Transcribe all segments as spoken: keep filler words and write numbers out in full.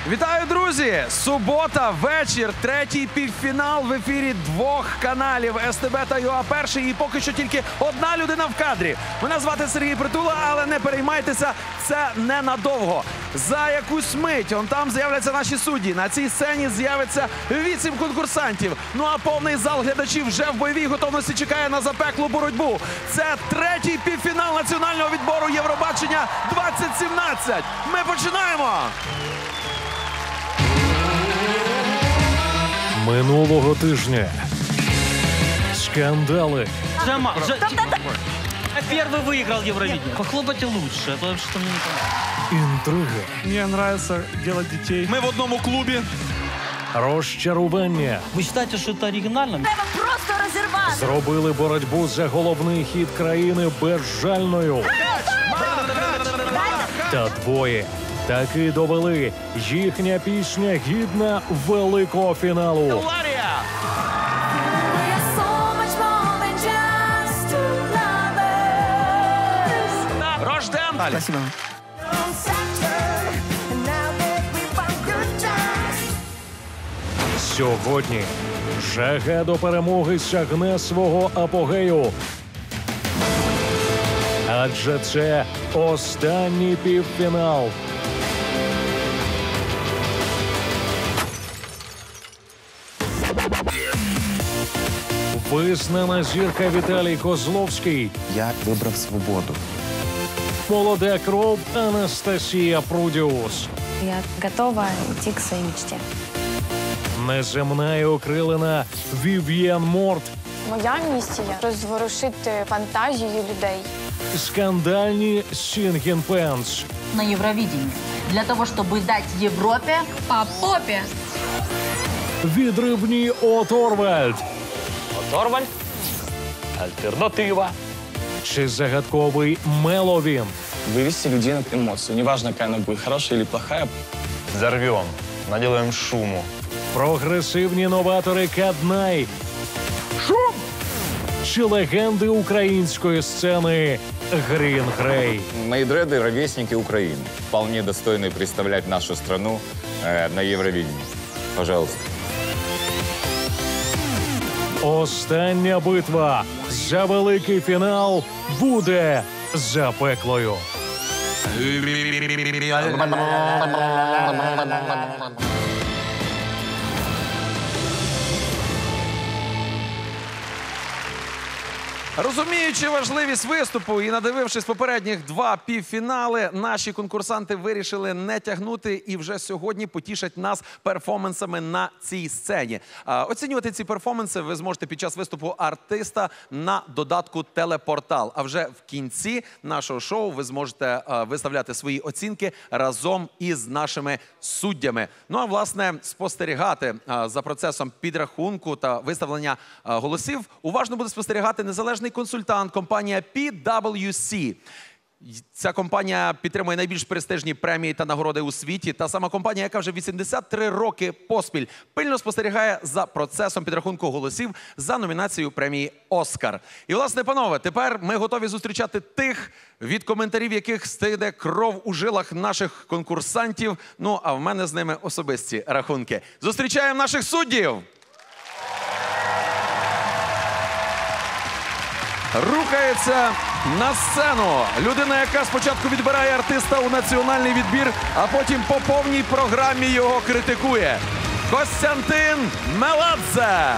Вітаю, друзі! Субота, вечір, третій півфінал в ефірі двох каналів СТБ та ЮА Перший. І поки що тільки одна людина в кадрі. Мене звати Сергій Притула, але не переймайтеся, це ненадовго. За якусь мить, он там з'являться наші судді. На цій сцені з'явиться вісім конкурсантів. Ну а повний зал глядачів вже в бойовій готовності чекає на запеклу боротьбу. Це третій півфінал національного відбору Євробачення двадцять сімнадцять. Ми починаємо! Минулого тижня. Скандали. Жама, Ж... Первый выиграл Евровидение. Похлопайте лучше, а то что мне не понравилось. Інтриги. Мне нравится делать детей. Ми в одному клубі. Розчарування. Вы считаете, что это оригинально? Треба просто розірвати. Зробили боротьбу за головний хіт країни безжальною. Та двоє таки довели. Їхня пісня гідна великого фіналу. Ларія! Рожден! Спасибо. Сьогодні жага до перемоги сягне свого апогею. Адже це останній півфінал. Визнана зірка Віталій Козловський. Я вибрав свободу. Молода кров Анастасія Прудіус. Я готова йти к своїй мечті. Неземна і окрилена Вів'єн Морт. Моя місія – розворушити фантазію людей. Скандальні Сінгін Пенс. На Евровидении для того, чтобы дать Европе по попе. Відривні Оторвальд. Оторвальд. Альтернатива. Чи загадковий Меловін. Вывести людей на эмоцию. Неважно, какая она будет, хорошая или плохая. Взорвем. Наделаем шуму. Прогресивні новатори Каднай. Шум! Чи легенди української сцени Грін Грей. Мои дреды – ровесники Украины. Вполне достойны представлять нашу страну э, на Евровидении. Пожалуйста. Остання битва за великий фінал буде запеклою. Розуміючи важливість виступу і надивившись попередніх два півфінали, наші конкурсанти вирішили не тягнути і вже сьогодні потішать нас перформансами на цій сцені. Оцінювати ці перформанси ви зможете під час виступу артиста на додатку «Телепортал». А вже в кінці нашого шоу ви зможете виставляти свої оцінки разом із нашими суддями. Ну а, власне, спостерігати за процесом підрахунку та виставлення голосів уважно буде спостерігати незалежний консультант, компанія пі дабл ю сі. Ця компанія підтримує найбільш престижні премії та нагороди у світі. Та сама компанія, яка вже вісімдесят три роки поспіль пильно спостерігає за процесом підрахунку голосів за номінацією премії «Оскар». І, власне, панове, тепер ми готові зустрічати тих, від коментарів яких стиде кров у жилах наших конкурсантів. Ну, а в мене з ними особисті рахунки. Зустрічаємо наших суддів! Рухається на сцену людина, яка спочатку відбирає артиста у національний відбір, а потім по повній програмі його критикує. Костянтин Меладзе.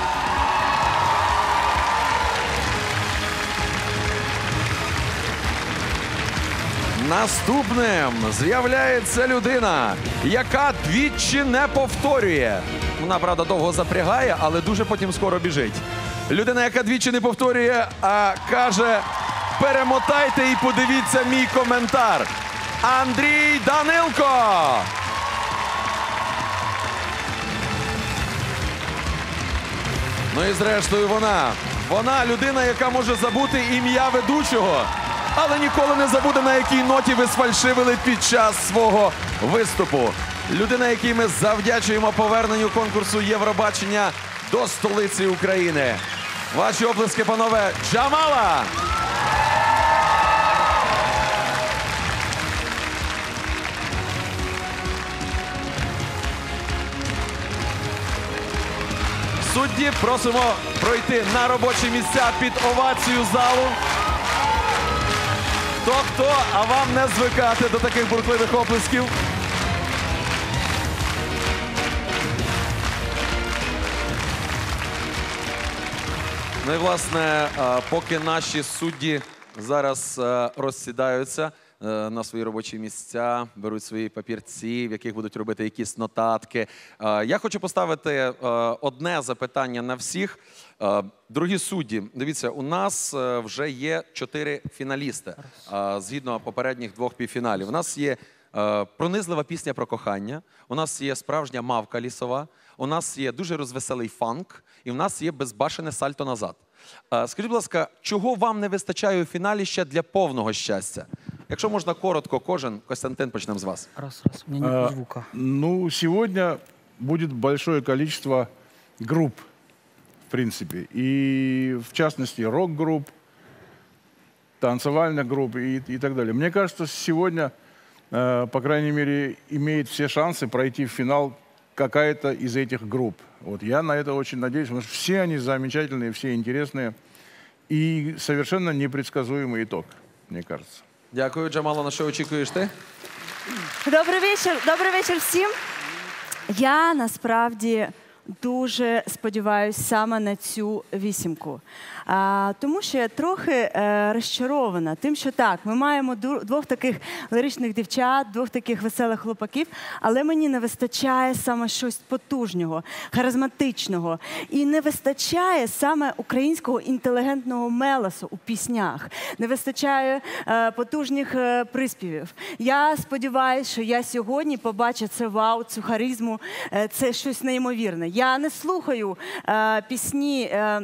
Наступним з'являється людина, яка двічі не повторює. Вона, правда, довго запрягає, але дуже потім скоро біжить. Людина, яка двічі не повторює, а каже: перемотайте і подивіться мій коментар. Андрій Данилко. Ну і зрештою вона. Вона людина, яка може забути ім'я ведучого, але ніколи не забуде, на якій ноті ви сфальшивили під час свого виступу. Людина, якій ми завдячуємо поверненню конкурсу Євробачення до столиці України. Ваші оплески, панове, Джамала! Судді, просимо пройти на робочі місця під овацію залу. Хто-хто, а вам не звикати до таких бурхливих оплесків. Ну і, власне, е, поки наші судді зараз е, розсідаються е, на свої робочі місця, беруть свої папірці, в яких будуть робити якісь нотатки, е, я хочу поставити е, одне запитання на всіх. Е, Дорогі судді, дивіться, у нас е, вже є чотири фіналісти, е, згідно попередніх двох півфіналів. У нас є е, пронизлива пісня про кохання, у нас є справжня мавка лісова, у нас є дуже розвеселий фанк, і в нас є безбашене сальто назад. Е, Скажіть, будь ласка, чого вам не вистачає у фіналі ще для повного щастя? Якщо можна коротко, кожен. Костянтин, почнемо з вас. Раз, раз, у меня нет А, звука. Ну, сегодня будет большое количество групп, в принципе. И, в частности, рок-групп, танцевальных групп и, и так далее. Мне кажется, сегодня, э, по крайней мере, имеет все шансы пройти в финал какая-то из этих групп. Вот я на это очень надеюсь, потому что все они замечательные, все интересные. И совершенно непредсказуемый итог, мне кажется. Дякую. Джамала, на що очікуєш ти? Добрий вечір, добрий вечір всім. Я насправді дуже сподіваюся саме на цю вісімку. А, тому що я трохи е, розчарована тим, що так, ми маємо ду- двох таких ліричних дівчат, двох таких веселих хлопаків, але мені не вистачає саме щось потужного, харизматичного. І не вистачає саме українського інтелігентного мелосу у піснях. Не вистачає е, потужних е, приспівів. Я сподіваюся, що я сьогодні побачу це вау, цю харизму, е, це щось неймовірне. Я не слухаю е, пісні е,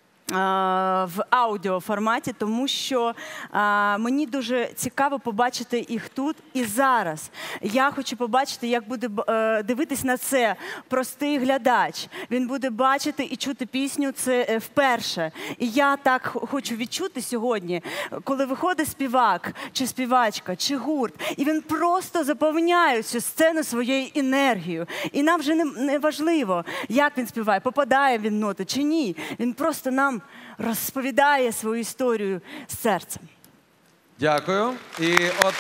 в аудіоформаті, тому що а, мені дуже цікаво побачити їх тут і зараз. Я хочу побачити, як буде е, дивитись на це простий глядач. Він буде бачити і чути пісню це е, вперше. І я так х- хочу відчути сьогодні, коли виходить співак, чи співачка, чи гурт, і він просто заповняє цю сцену своєю енергією. І нам вже не, не важливо, як він співає, попадає він в ноти чи ні. Він просто нам розповідає свою історію з серцем. Дякую. І от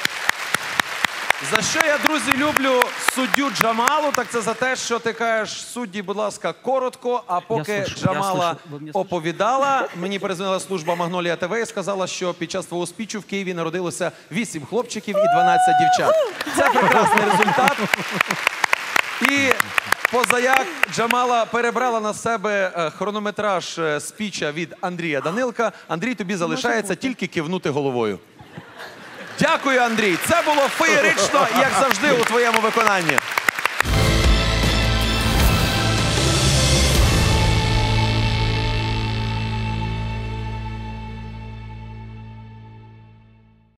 за що я, друзі, люблю суддю Джамалу, так це за те, що ти кажеш, судді, будь ласка, коротко, а поки слышу, я Джамала слышу. Ви мене слышите? оповідала, мені перезвонила служба Магнолія ТВ і сказала, що під час твого спічу в Києві народилося вісім хлопчиків і дванадцять дівчат. Це прекрасний результат. І позаяк Джамала перебрала на себе е, хронометраж е, спіча від Андрія Данилка. Андрій, тобі залишається тільки кивнути головою. Дякую, Андрій. Це було феєрично, як завжди, у твоєму виконанні.